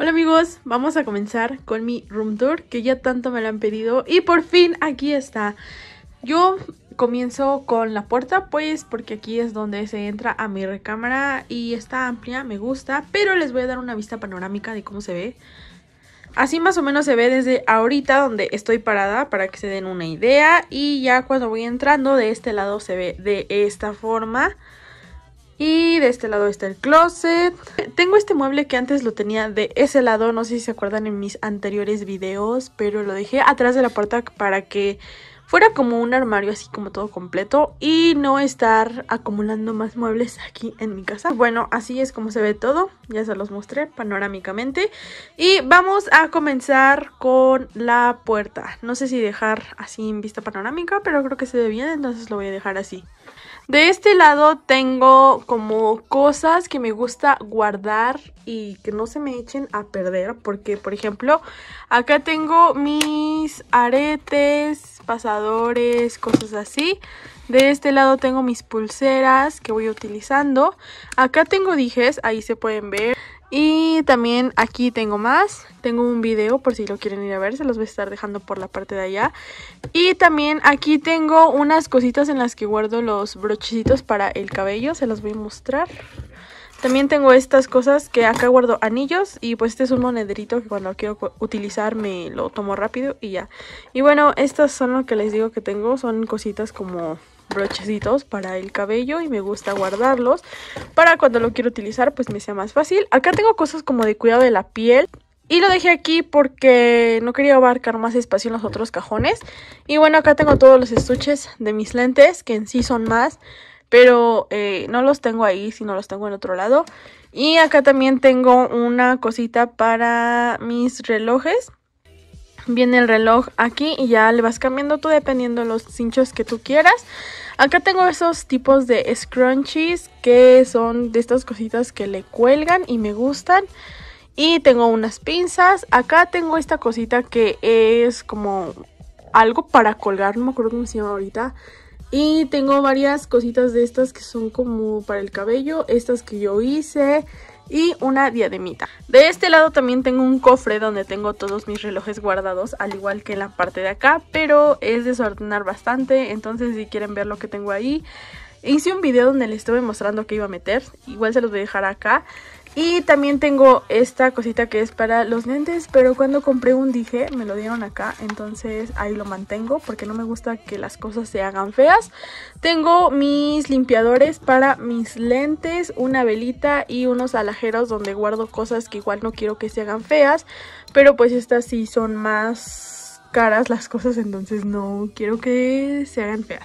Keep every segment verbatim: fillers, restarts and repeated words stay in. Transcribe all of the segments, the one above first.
Hola amigos, vamos a comenzar con mi room tour que ya tanto me lo han pedido y por fin aquí está. Yo comienzo con la puerta pues porque aquí es donde se entra a mi recámara y está amplia, me gusta, pero les voy a dar una vista panorámica de cómo se ve. Así más o menos se ve desde ahorita donde estoy parada para que se den una idea y ya cuando voy entrando de este lado se ve de esta forma. Y de este lado está el closet. Tengo este mueble que antes lo tenía de ese lado, no sé si se acuerdan en mis anteriores videos, pero lo dejé atrás de la puerta para que fuera como un armario así como todo completo y no estar acumulando más muebles aquí en mi casa. Bueno, así es como se ve todo, ya se los mostré panorámicamente. Y vamos a comenzar con la puerta. No sé si dejar así en vista panorámica, pero creo que se ve bien, entonces lo voy a dejar así. De este lado tengo como cosas que me gusta guardar y que no se me echen a perder. Porque, por ejemplo, acá tengo mis aretes, pasadores, cosas así. De este lado tengo mis pulseras que voy utilizando. Acá tengo dijes, ahí se pueden ver. Y también aquí tengo más, tengo un video por si lo quieren ir a ver, se los voy a estar dejando por la parte de allá. Y también aquí tengo unas cositas en las que guardo los brochecitos para el cabello, se los voy a mostrar. También tengo estas cosas que acá guardo anillos y pues este es un monederito que cuando quiero utilizar me lo tomo rápido y ya. Y bueno, estas son lo que les digo que tengo, son cositas como brochecitos para el cabello y me gusta guardarlos para cuando lo quiero utilizar pues me sea más fácil. Acá tengo cosas como de cuidado de la piel y lo dejé aquí porque no quería abarcar más espacio en los otros cajones. Y bueno, acá tengo todos los estuches de mis lentes que en sí son más, pero eh, no los tengo ahí, sino los tengo en otro lado. Y acá también tengo una cosita para mis relojes. Viene el reloj aquí y ya le vas cambiando tú dependiendo de los cinchos que tú quieras. Acá tengo esos tipos de scrunchies que son de estas cositas que le cuelgan y me gustan. Y tengo unas pinzas. Acá tengo esta cosita que es como algo para colgar, no me acuerdo cómo se llama ahorita. Y tengo varias cositas de estas que son como para el cabello, estas que yo hice. Y una diademita. De este lado también tengo un cofre donde tengo todos mis relojes guardados, al igual que en la parte de acá, pero es desordenar bastante, entonces si quieren ver lo que tengo ahí, hice un video donde les estuve mostrando qué iba a meter, igual se los voy a dejar acá. Y también tengo esta cosita que es para los lentes, pero cuando compré un dije me lo dieron acá, entonces ahí lo mantengo porque no me gusta que las cosas se hagan feas. Tengo mis limpiadores para mis lentes, una velita y unos alajeros donde guardo cosas que igual no quiero que se hagan feas, pero pues estas sí son más caras las cosas, entonces no quiero que se hagan feas.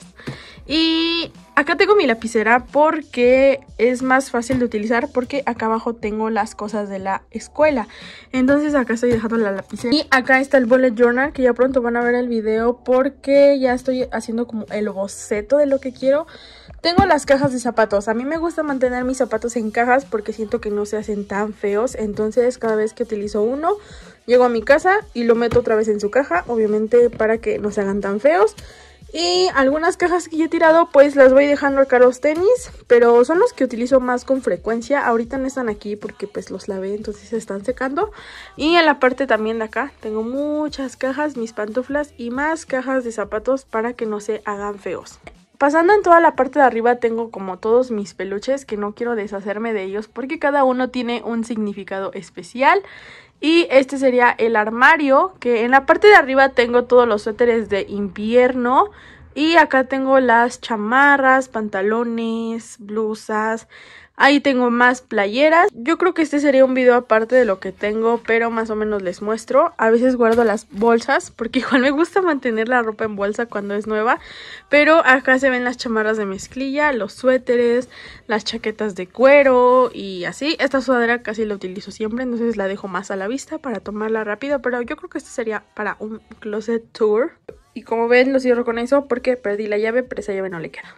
Y acá tengo mi lapicera porque es más fácil de utilizar porque acá abajo tengo las cosas de la escuela. Entonces acá estoy dejando la lapicera. Y acá está el bullet journal que ya pronto van a ver el video porque ya estoy haciendo como el boceto de lo que quiero. Tengo las cajas de zapatos. A mí me gusta mantener mis zapatos en cajas porque siento que no se hacen tan feos. Entonces cada vez que utilizo uno, llego a mi casa y lo meto otra vez en su caja. Obviamente para que no se hagan tan feos. Y algunas cajas que ya he tirado pues las voy dejando acá los tenis, pero son los que utilizo más con frecuencia. Ahorita no están aquí porque pues los lavé, entonces se están secando. Y en la parte también de acá tengo muchas cajas, mis pantuflas y más cajas de zapatos para que no se hagan feos. Pasando en toda la parte de arriba tengo como todos mis peluches que no quiero deshacerme de ellos porque cada uno tiene un significado especial. Y este sería el armario, que en la parte de arriba tengo todos los suéteres de invierno. Y acá tengo las chamarras, pantalones, blusas. Ahí tengo más playeras. Yo creo que este sería un video aparte de lo que tengo, pero más o menos les muestro. A veces guardo las bolsas, porque igual me gusta mantener la ropa en bolsa cuando es nueva. Pero acá se ven las chamarras de mezclilla, los suéteres, las chaquetas de cuero y así. Esta sudadera casi la utilizo siempre, entonces la dejo más a la vista para tomarla rápido. Pero yo creo que este sería para un closet tour. Y como ven, lo cierro con eso porque perdí la llave, pero esa llave no le queda.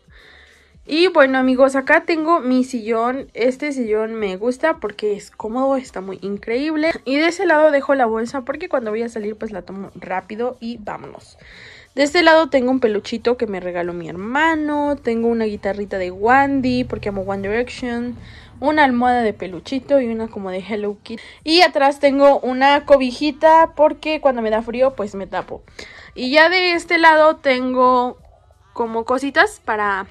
Y bueno amigos, acá tengo mi sillón. Este sillón me gusta porque es cómodo, está muy increíble. Y de ese lado dejo la bolsa porque cuando voy a salir pues la tomo rápido y vámonos. De este lado tengo un peluchito que me regaló mi hermano. Tengo una guitarrita de Wandy porque amo One Direction. una almohada de peluchito y una como de Hello Kitty. Y atrás tengo una cobijita porque cuando me da frío pues me tapo. Y ya de este lado tengo como cositas para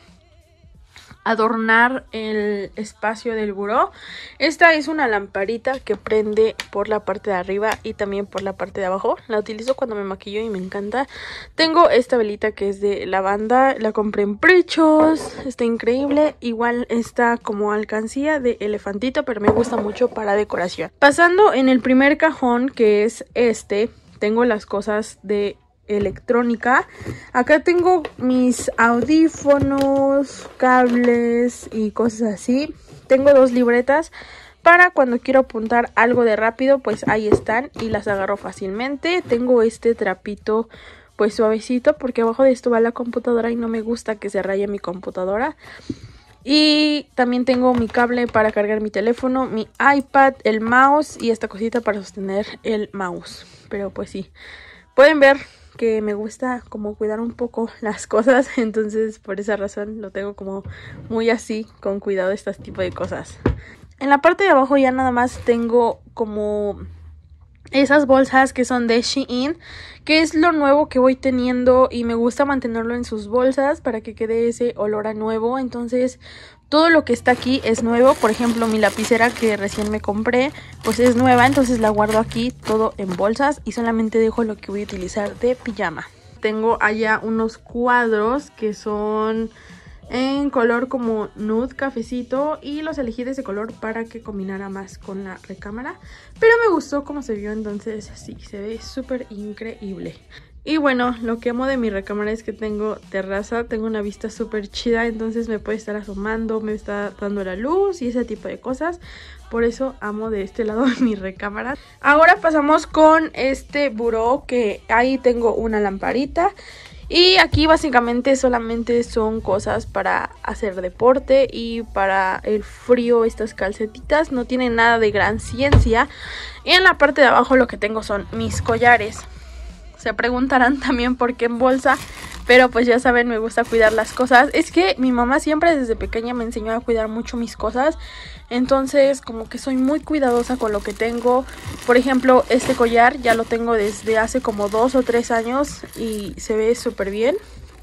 adornar el espacio del buró. Esta es una lamparita que prende por la parte de arriba y también por la parte de abajo. La utilizo cuando me maquillo y me encanta. Tengo esta velita que es de lavanda, la compré en Prichos, está increíble. Igual está como alcancía de elefantito, pero me gusta mucho para decoración. Pasando en el primer cajón, que es este, tengo las cosas de electrónica. Acá tengo mis audífonos, cables y cosas así. Tengo dos libretas para cuando quiero apuntar algo de rápido, pues ahí están y las agarro fácilmente. Tengo este trapito pues suavecito porque abajo de esto va la computadora y no me gusta que se raye mi computadora. Y también tengo mi cable para cargar mi teléfono, mi iPad, el mouse y esta cosita para sostener el mouse. Pero pues sí, pueden ver que me gusta como cuidar un poco las cosas, entonces por esa razón lo tengo como muy así, con cuidado este tipo de cosas. En la parte de abajo ya nada más tengo como esas bolsas que son de Shein, que es lo nuevo que voy teniendo y me gusta mantenerlo en sus bolsas para que quede ese olor a nuevo. Entonces todo lo que está aquí es nuevo. Por ejemplo, mi lapicera que recién me compré pues es nueva, entonces la guardo aquí todo en bolsas y solamente dejo lo que voy a utilizar de pijama. Tengo allá unos cuadros que son en color como nude cafecito y los elegí de ese color para que combinara más con la recámara, pero me gustó cómo se vio, entonces sí, se ve súper increíble. Y bueno, lo que amo de mi recámara es que tengo terraza, tengo una vista súper chida, entonces me puede estar asomando, me está dando la luz y ese tipo de cosas. Por eso amo de este lado mi recámara. Ahora pasamos con este buró, que ahí tengo una lamparita. Y aquí básicamente solamente son cosas para hacer deporte y para el frío, estas calcetitas. No tienen nada de gran ciencia. Y en la parte de abajo lo que tengo son mis collares. Se preguntarán también por qué en bolsa, pero pues ya saben, me gusta cuidar las cosas. Es que mi mamá siempre desde pequeña me enseñó a cuidar mucho mis cosas. Entonces como que soy muy cuidadosa con lo que tengo. Por ejemplo, este collar ya lo tengo desde hace como dos o tres años y se ve súper bien.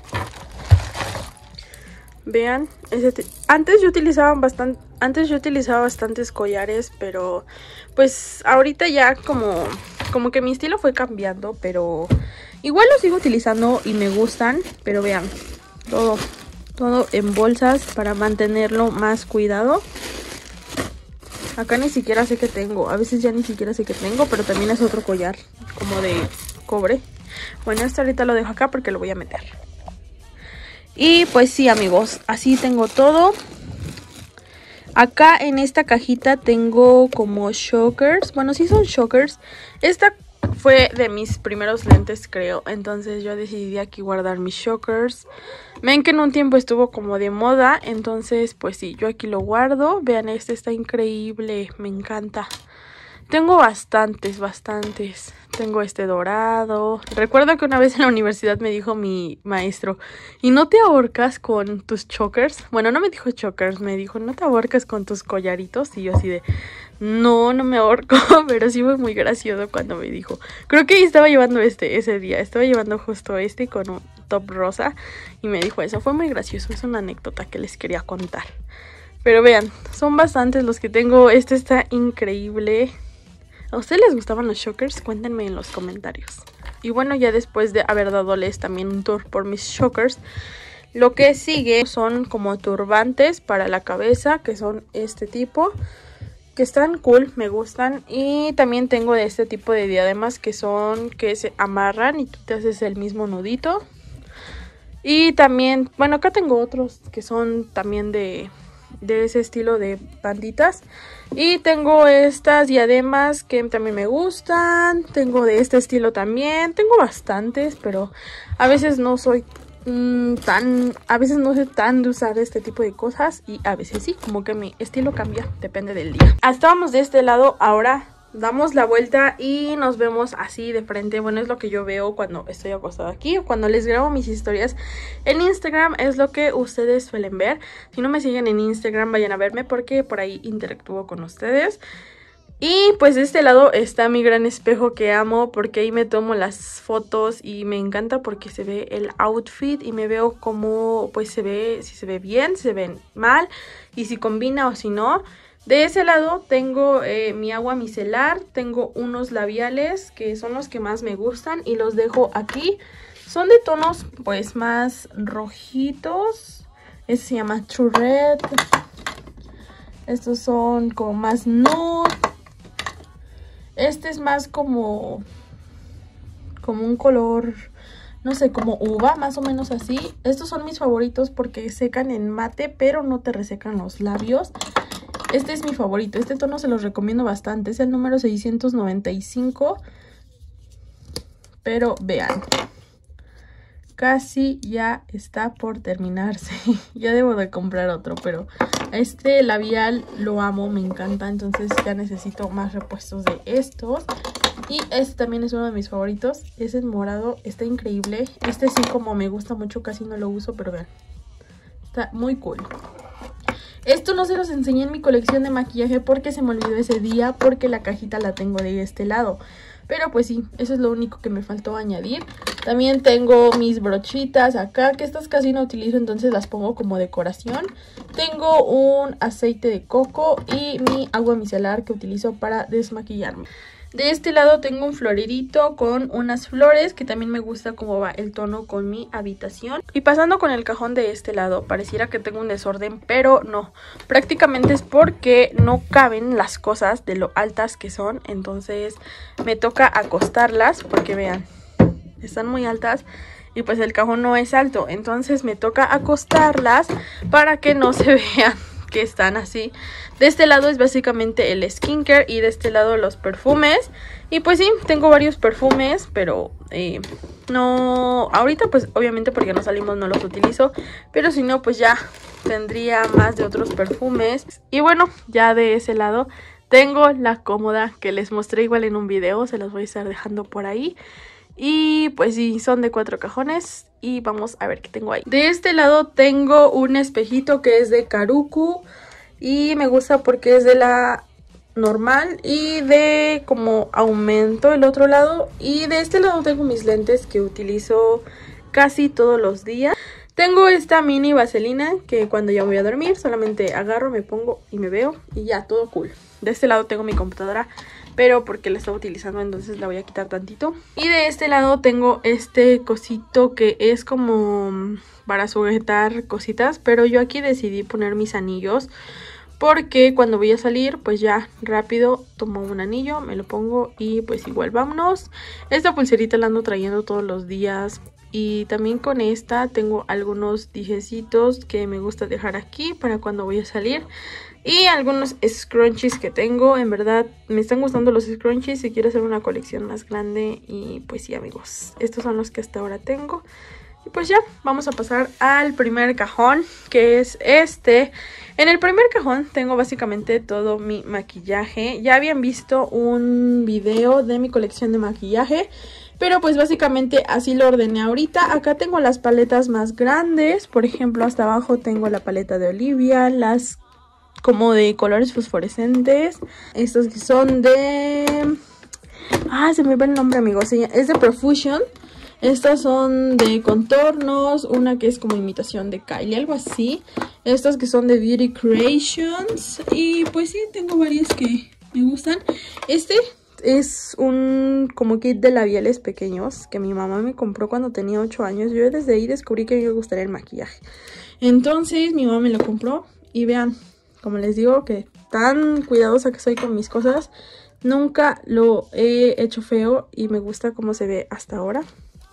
Vean, ese antes yo utilizaba bastante, antes yo utilizaba bastantes collares, pero pues ahorita ya como, como que mi estilo fue cambiando, pero igual lo sigo utilizando y me gustan. Pero vean, todo, todo en bolsas para mantenerlo más cuidado. Acá ni siquiera sé qué tengo, a veces ya ni siquiera sé qué tengo, pero también es otro collar como de cobre. Bueno, este ahorita lo dejo acá porque lo voy a meter. Y pues sí, amigos, así tengo todo. Acá en esta cajita tengo como shockers. Bueno, sí son shockers. Esta fue de mis primeros lentes, creo. Entonces yo decidí aquí guardar mis shockers. Ven que en un tiempo estuvo como de moda. Entonces pues sí, yo aquí lo guardo. Vean, este está increíble, me encanta. Tengo bastantes, bastantes. Tengo este dorado. Recuerdo que una vez en la universidad me dijo mi maestro, ¿y no te ahorcas con tus chokers? Bueno, no me dijo chokers, me dijo, ¿no te ahorcas con tus collaritos? Y yo así de, no, no me ahorco. Pero sí fue muy gracioso cuando me dijo. Creo que estaba llevando este ese día. Estaba llevando justo este con un top rosa. Y me dijo eso. Fue muy gracioso. Es una anécdota que les quería contar. Pero vean, son bastantes los que tengo. Este está increíble. ¿A ustedes les gustaban los shockers? Cuéntenme en los comentarios. Y bueno, ya después de haber dadoles también un tour por mis shockers, lo que sigue son como turbantes para la cabeza, que son este tipo, que están cool, me gustan. Y también tengo de este tipo de diademas que son que se amarran y tú te haces el mismo nudito. Y también, bueno, acá tengo otros que son también de... de ese estilo de banditas. Y tengo estas diademas que también me gustan. Tengo de este estilo también. Tengo bastantes, pero a veces no soy mmm, tan... A veces no soy tan de usar este tipo de cosas. Y a veces sí, como que mi estilo cambia, depende del día. Estábamos de este lado, ahora damos la vuelta y nos vemos así de frente. Bueno, es lo que yo veo cuando estoy acostada aquí o cuando les grabo mis historias en Instagram, es lo que ustedes suelen ver. Si no me siguen en Instagram, vayan a verme porque por ahí interactúo con ustedes. Y pues de este lado está mi gran espejo que amo porque ahí me tomo las fotos y me encanta porque se ve el outfit y me veo como pues se ve, si se ve bien, si se ve mal y si combina o si no. De ese lado tengo eh, mi agua micelar, tengo unos labiales que son los que más me gustan y los dejo aquí. Son de tonos pues más rojitos, este se llama True Red, estos son como más nude. Este es más como, como un color, no sé, como uva, más o menos así. Estos son mis favoritos porque secan en mate, pero no te resecan los labios. Este es mi favorito, este tono se los recomiendo bastante, es el número seiscientos noventa y cinco. Pero vean, casi ya está por terminarse. Ya debo de comprar otro, pero este labial lo amo, me encanta. Entonces ya necesito más repuestos de estos. Y este también es uno de mis favoritos. Es el morado, está increíble. Este sí, como me gusta mucho, casi no lo uso, pero vean, está muy cool. Esto no se los enseñé en mi colección de maquillaje porque se me olvidó ese día, porque la cajita la tengo de este lado. Pero pues sí, eso es lo único que me faltó añadir. También tengo mis brochitas acá, que estas casi no utilizo, entonces las pongo como decoración. Tengo un aceite de coco y mi agua micelar que utilizo para desmaquillarme. De este lado tengo un florerito con unas flores, que también me gusta cómo va el tono con mi habitación. Y pasando con el cajón de este lado, pareciera que tengo un desorden, pero no. Prácticamente es porque no caben las cosas de lo altas que son, entonces me toca acostarlas porque vean, están muy altas. Y pues el cajón no es alto, entonces me toca acostarlas para que no se vean que están así. De este lado es básicamente el skincare y de este lado los perfumes. Y pues sí, tengo varios perfumes, pero eh, no... ahorita pues obviamente porque no salimos no los utilizo, pero si no pues ya tendría más de otros perfumes. Y bueno, ya de ese lado tengo la cómoda que les mostré igual en un video, se los voy a estar dejando por ahí. Y pues sí, son de cuatro cajones y vamos a ver qué tengo ahí. De este lado tengo un espejito que es de Karuku y me gusta porque es de la normal y de como aumento el otro lado. Y de este lado tengo mis lentes que utilizo casi todos los días. Tengo esta mini vaselina que cuando ya voy a dormir solamente agarro, me pongo y me veo y ya, todo cool. De este lado tengo mi computadora, pero porque la estaba utilizando entonces la voy a quitar tantito. Y de este lado tengo este cosito que es como para sujetar cositas, pero yo aquí decidí poner mis anillos porque cuando voy a salir pues ya rápido tomo un anillo, me lo pongo y pues igual vámonos. Esta pulserita la ando trayendo todos los días. Y también con esta tengo algunos dijecitos que me gusta dejar aquí para cuando voy a salir. Y algunos scrunchies que tengo. En verdad me están gustando los scrunchies y quiero hacer una colección más grande. Y pues sí, amigos, estos son los que hasta ahora tengo. Y pues ya, vamos a pasar al primer cajón, que es este. En el primer cajón tengo básicamente todo mi maquillaje. Ya habían visto un video de mi colección de maquillaje, pero pues básicamente así lo ordené ahorita. Acá tengo las paletas más grandes. Por ejemplo, hasta abajo tengo la paleta de Olivia, las como de colores fosforescentes. Estas que son de... ah, se me va el nombre, amigos. Es de Profusion. Estas son de contornos, una que es como imitación de Kylie, algo así. Estas que son de Beauty Creations. Y pues sí, tengo varias que me gustan. Este es un como kit de labiales pequeños que mi mamá me compró cuando tenía ocho años. Yo desde ahí descubrí que a mí me gustaría el maquillaje. Entonces mi mamá me lo compró y vean, como les digo, que tan cuidadosa que soy con mis cosas. Nunca lo he hecho feo y me gusta cómo se ve hasta ahora.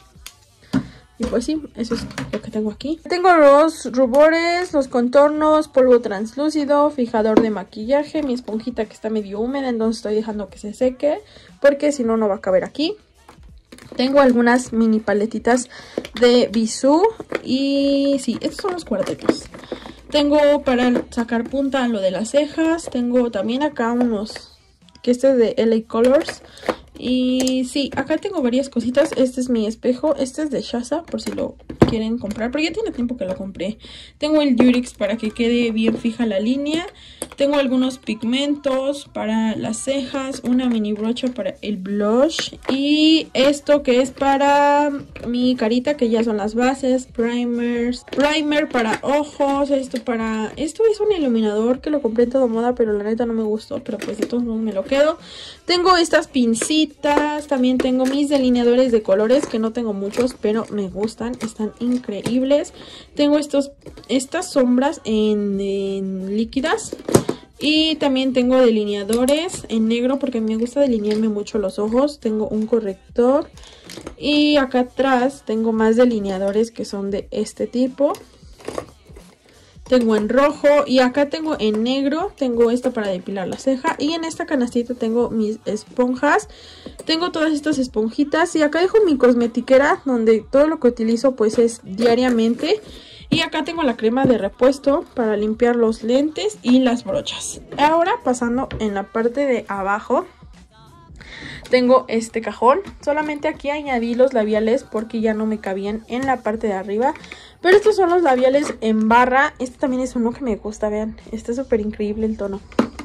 Y pues sí, eso es lo que tengo aquí. Tengo los rubores, los contornos, polvo translúcido, fijador de maquillaje, mi esponjita que está medio húmeda, entonces estoy dejando que se seque, porque si no, no va a caber aquí. Tengo algunas mini paletitas de Bisú y sí, estos son los cuartetos. Tengo para sacar punta a lo de las cejas, tengo también acá unos que este es de L A Colors. Y sí, acá tengo varias cositas. Este es mi espejo, este es de Shaza, por si lo quieren comprar, pero ya tiene tiempo que lo compré. Tengo el Durex para que quede bien fija la línea. Tengo algunos pigmentos para las cejas, una mini brocha para el blush y esto que es para mi carita, que ya son las bases, primers, primer para ojos, esto para... Esto es un iluminador que lo compré en Todo Moda, pero la neta no me gustó, pero pues de todos modos me lo quedo. Tengo estas pincitas, también tengo mis delineadores de colores, que no tengo muchos, pero me gustan, están increíbles. Tengo estos, estas sombras en, en líquidas. Y también tengo delineadores en negro porque me gusta delinearme mucho los ojos. Tengo un corrector. Y acá atrás tengo más delineadores que son de este tipo. Tengo en rojo y acá tengo en negro. Tengo esta para depilar la ceja. Y en esta canastita tengo mis esponjas. Tengo todas estas esponjitas. Y acá dejo mi cosmetiquera donde todo lo que utilizo pues es diariamente. Y acá tengo la crema de repuesto para limpiar los lentes y las brochas. Ahora pasando en la parte de abajo, tengo este cajón. Solamente aquí añadí los labiales porque ya no me cabían en la parte de arriba. Pero estos son los labiales en barra. Este también es uno que me gusta, vean. Está súper increíble el tono.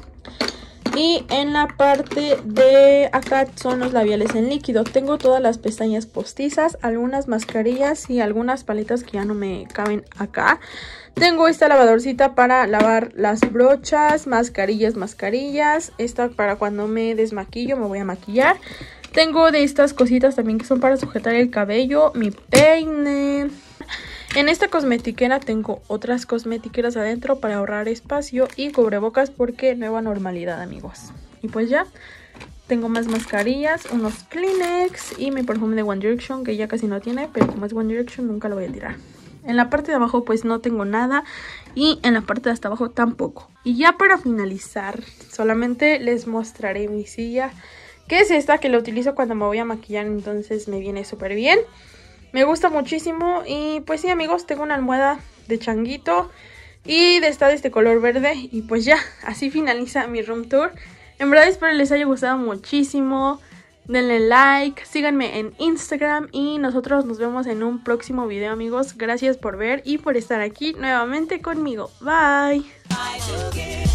Y en la parte de acá son los labiales en líquido. Tengo todas las pestañas postizas, algunas mascarillas y algunas paletas que ya no me caben acá. Tengo esta lavadorcita para lavar las brochas, mascarillas, mascarillas. Esta para cuando me desmaquillo, me voy a maquillar. Tengo de estas cositas también que son para sujetar el cabello, mi peine. En esta cosmetiquera tengo otras cosmetiqueras adentro para ahorrar espacio y cubrebocas porque nueva normalidad, amigos. Y pues ya, tengo más mascarillas, unos Kleenex y mi perfume de One Direction que ya casi no tiene, pero como es One Direction nunca lo voy a tirar. En la parte de abajo pues no tengo nada y en la parte de hasta abajo tampoco. Y ya para finalizar, solamente les mostraré mi silla, que es esta que la utilizo cuando me voy a maquillar, entonces me viene súper bien. Me gusta muchísimo y pues sí, amigos, tengo una almohada de changuito y de esta de este color verde. Y pues ya, así finaliza mi room tour. En verdad espero les haya gustado muchísimo. Denle like, síganme en Instagram y nosotros nos vemos en un próximo video, amigos. Gracias por ver y por estar aquí nuevamente conmigo. Bye.